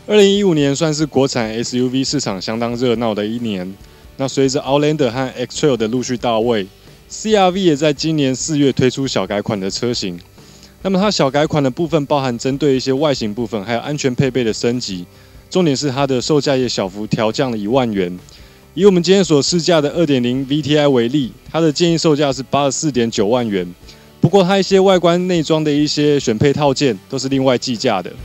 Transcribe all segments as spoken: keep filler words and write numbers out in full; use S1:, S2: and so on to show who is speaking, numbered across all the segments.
S1: 二零一五年算是国产 S U V 市场相当热闹的一年。那随着 Outlander 和 X-Trail 的陆续到位 ，C R V 也在今年四月推出小改款的车型。那么它小改款的部分包含针对一些外形部分，还有安全配备的升级。重点是它的售价也小幅调降了一万元。以我们今天所试驾的 二点零 V T I 为例，它的建议售价是 八十四点九万元。不过它一些外观内装的一些选配套件都是另外计价的。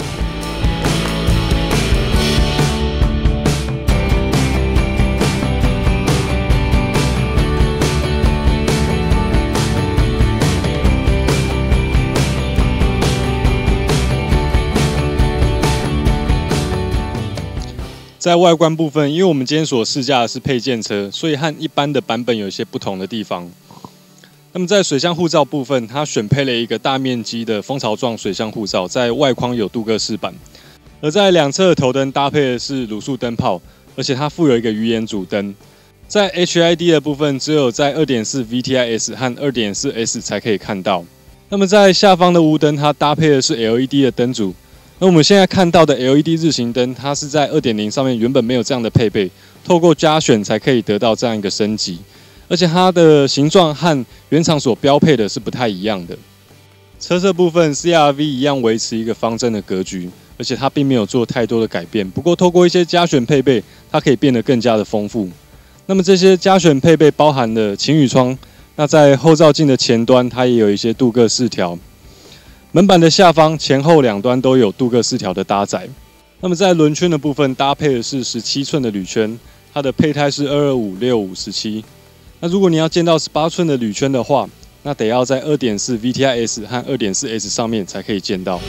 S1: 在外观部分，因为我们今天所试驾的是配件车，所以和一般的版本有一些不同的地方。那么在水箱护罩部分，它选配了一个大面积的蜂巢状水箱护罩，在外框有镀铬饰板，而在两侧的头灯搭配的是卤素灯泡，而且它附有一个鱼眼主灯。在 H I D 的部分，只有在 二点四 V T I S 和 二点四 S 才可以看到。那么在下方的雾灯，它搭配的是 L E D 的灯组。那我们现在看到的 L E D 日行灯，它是在 二点零 上面原本没有这样的配备，透过加选才可以得到这样一个升级，而且它的形状和原厂所标配的是不太一样的。车侧部分 C R V 一样维持一个方正的格局，而且它并没有做太多的改变，不过透过一些加选配备，它可以变得更加的丰富。那么这些加选配备包含了晴雨窗，那在后照镜的前端，它也有一些镀铬饰条。门板的下方前后两端都有镀铬饰条的搭载。那么在轮圈的部分搭配的是十七寸的铝圈，它的配胎是二二五六五十七。那如果你要见到十八寸的铝圈的话，那得要在 二点四 V T I S 和 二点四 S 上面才可以见到。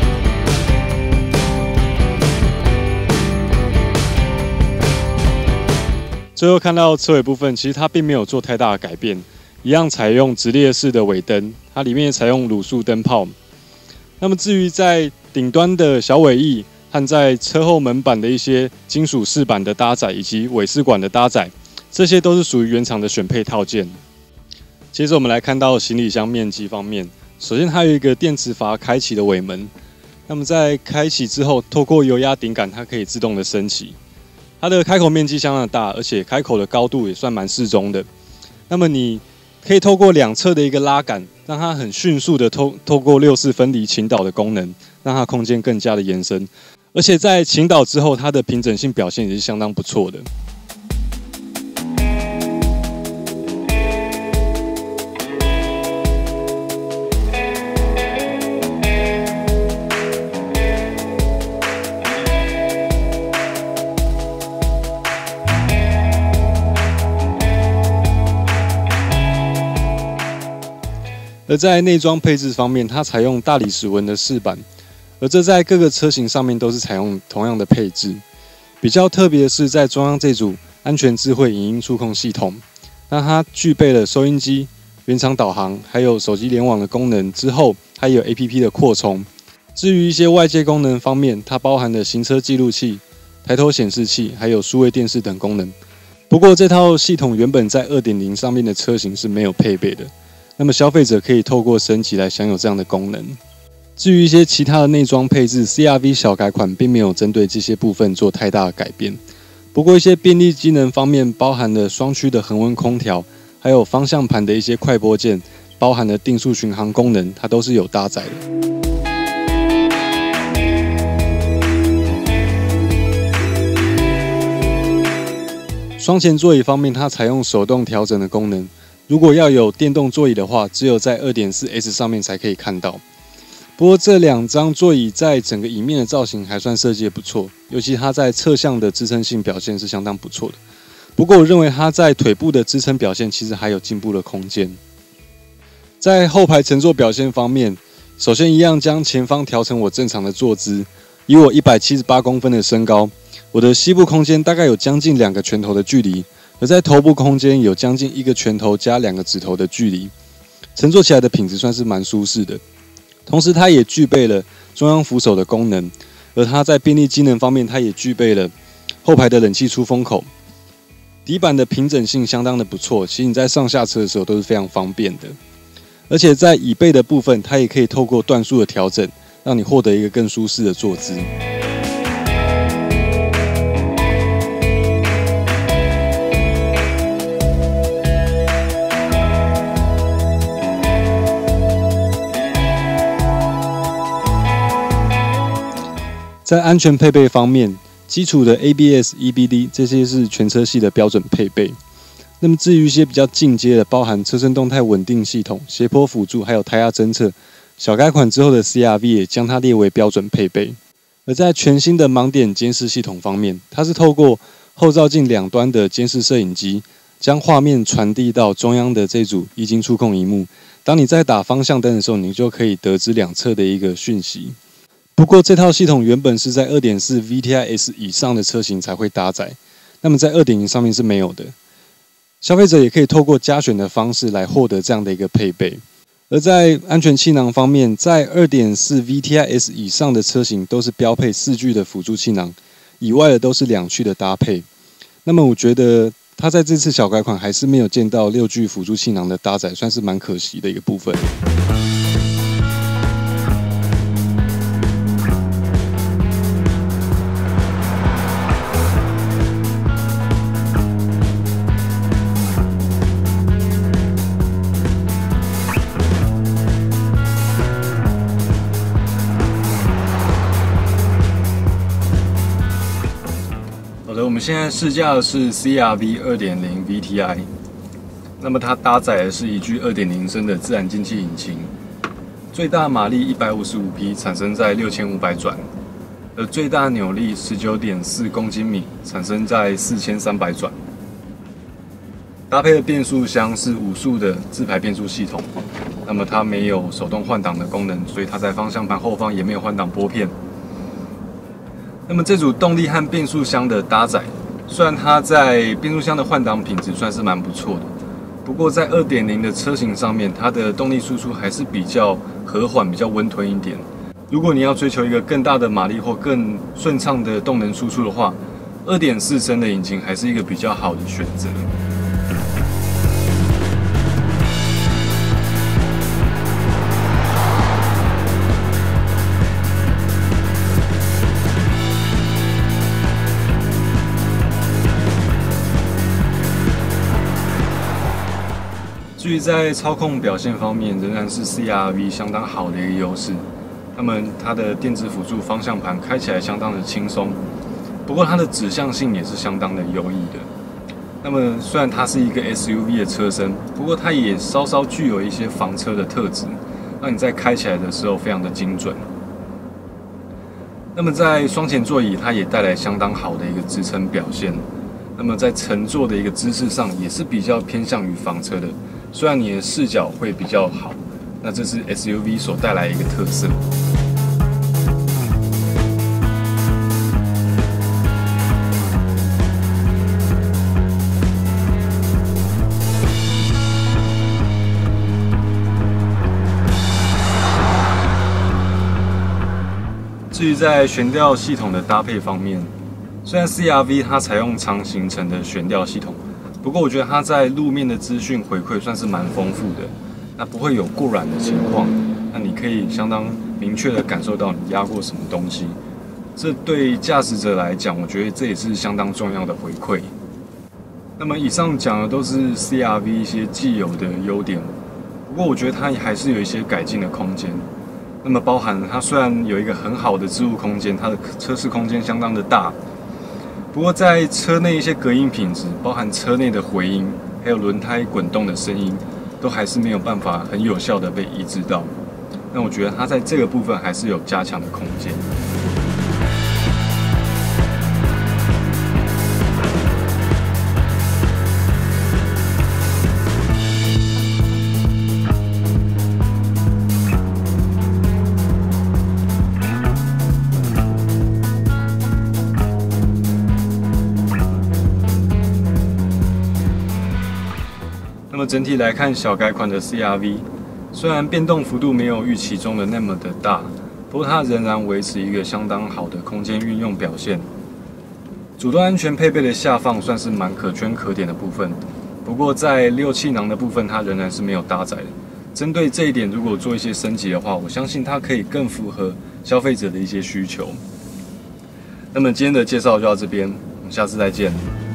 S1: 最后看到车尾部分，其实它并没有做太大的改变，一样采用直列式的尾灯，它里面也采用卤素灯泡。那么至于在顶端的小尾翼和在车后门板的一些金属饰板的搭载以及尾饰管的搭载，这些都是属于原厂的选配套件。接着我们来看到行李箱面积方面，首先它有一个电磁阀开启的尾门，那么在开启之后，透过油压顶杆，它可以自动的升起。它的开口面积相当的大，而且开口的高度也算蛮适中的。那么你可以透过两侧的一个拉杆，让它很迅速的透透过六四分离倾倒的功能，让它空间更加的延伸，而且在倾倒之后，它的平整性表现也是相当不错的。而在内装配置方面，它采用大理石纹的饰板，而这在各个车型上面都是采用同样的配置。比较特别的是，在中央这组安全智慧影音触控系统，那它具备了收音机、原厂导航，还有手机联网的功能。之后还有 A P P 的扩充。至于一些外接功能方面，它包含了行车记录器、抬头显示器，还有数位电视等功能。不过这套系统原本在 二点零 上面的车型是没有配备的。那么消费者可以透过升级来享有这样的功能。至于一些其他的内装配置 ，C R V 小改款并没有针对这些部分做太大的改变。不过一些便利机能方面，包含了双区的恒温空调，还有方向盘的一些快拨键，包含了定速巡航功能，它都是有搭载的。双前座椅方面，它采用手动调整的功能。如果要有电动座椅的话，只有在 二点四 S 上面才可以看到。不过这两张座椅在整个椅面的造型还算设计得不错，尤其它在侧向的支撑性表现是相当不错的。不过我认为它在腿部的支撑表现其实还有进步的空间。在后排乘坐表现方面，首先一样将前方调成我正常的坐姿。以我一百七十八公分的身高，我的膝部空间大概有将近两个拳头的距离。而在头部空间有将近一个拳头加两个指头的距离，乘坐起来的品质算是蛮舒适的。同时，它也具备了中央扶手的功能，而它在便利机能方面，它也具备了后排的冷气出风口。底板的平整性相当的不错，其实你在上下车的时候都是非常方便的。而且在椅背的部分，它也可以透过段数的调整，让你获得一个更舒适的坐姿。 在安全配备方面，基础的 A B S、E B D 这些是全车系的标准配备。那么至于一些比较进阶的，包含车身动态稳定系统、斜坡辅助，还有胎压侦测，小改款之后的 C R V 也将它列为标准配备。而在全新的盲点监视系统方面，它是透过后照镜两端的监视摄影机，将画面传递到中央的这组液晶触控萤幕。当你在打方向灯的时候，你就可以得知两侧的一个讯息。不过这套系统原本是在 二点四 V T I S 以上的车型才会搭载，那么在 二点零 上面是没有的。消费者也可以透过加选的方式来获得这样的一个配备。而在安全气囊方面，在 二点四 V T I S 以上的车型都是标配四具的辅助气囊，以外的都是两具的搭配。那么我觉得它在这次小改款还是没有见到六具辅助气囊的搭载，算是蛮可惜的一个部分。 好的，我们现在试驾的是 C R V 二点零 V T I， 那么它搭载的是一具 二点零 升的自然进气引擎，最大马力一百五十五匹，产生在六千五百转，而最大扭力 十九点四公斤米，产生在四千三百转。搭配的变速箱是五速的自排变速系统，那么它没有手动换挡的功能，所以它在方向盘后方也没有换挡拨片。那么这组动力和变速箱的搭载，虽然它在变速箱的换挡品质算是蛮不错的，不过在 二点零 的车型上面，它的动力输出还是比较和缓、比较温吞一点。如果你要追求一个更大的马力或更顺畅的动能输出的话， 二点四 升的引擎还是一个比较好的选择。至于在操控表现方面，仍然是 C R V 相当好的一个优势。那么它的电子辅助方向盘开起来相当的轻松，不过它的指向性也是相当的优异的。那么虽然它是一个 S U V 的车身，不过它也稍稍具有一些房车的特质，让你在开起来的时候非常的精准。那么在双前座椅，它也带来相当好的一个支撑表现。那么在乘坐的一个姿势上，也是比较偏向于房车的。虽然你的视角会比较好，那这是 S U V 所带来的一个特色。至于在悬吊系统的搭配方面，虽然 C R V 它采用长行程的悬吊系统，不过我觉得它在路面的资讯回馈算是蛮丰富的，那不会有过软的情况，那你可以相当明确的感受到你压过什么东西，这对驾驶者来讲，我觉得这也是相当重要的回馈。那么以上讲的都是 C R V 一些既有的优点，不过我觉得它还是有一些改进的空间。那么包含它虽然有一个很好的置物空间，它的车室空间相当的大。不过，在车内一些隔音品质，包含车内的回音，还有轮胎滚动的声音，都还是没有办法很有效的被抑制到。那我觉得它在这个部分还是有加强的空间。那么整体来看，小改款的 C R V 虽然变动幅度没有预期中的那么的大，不过它仍然维持一个相当好的空间运用表现。主动安全配备的下放算是蛮可圈可点的部分，不过在六气囊的部分，它仍然是没有搭载的。针对这一点，如果做一些升级的话，我相信它可以更符合消费者的一些需求。那么今天的介绍就到这边，我们下次再见。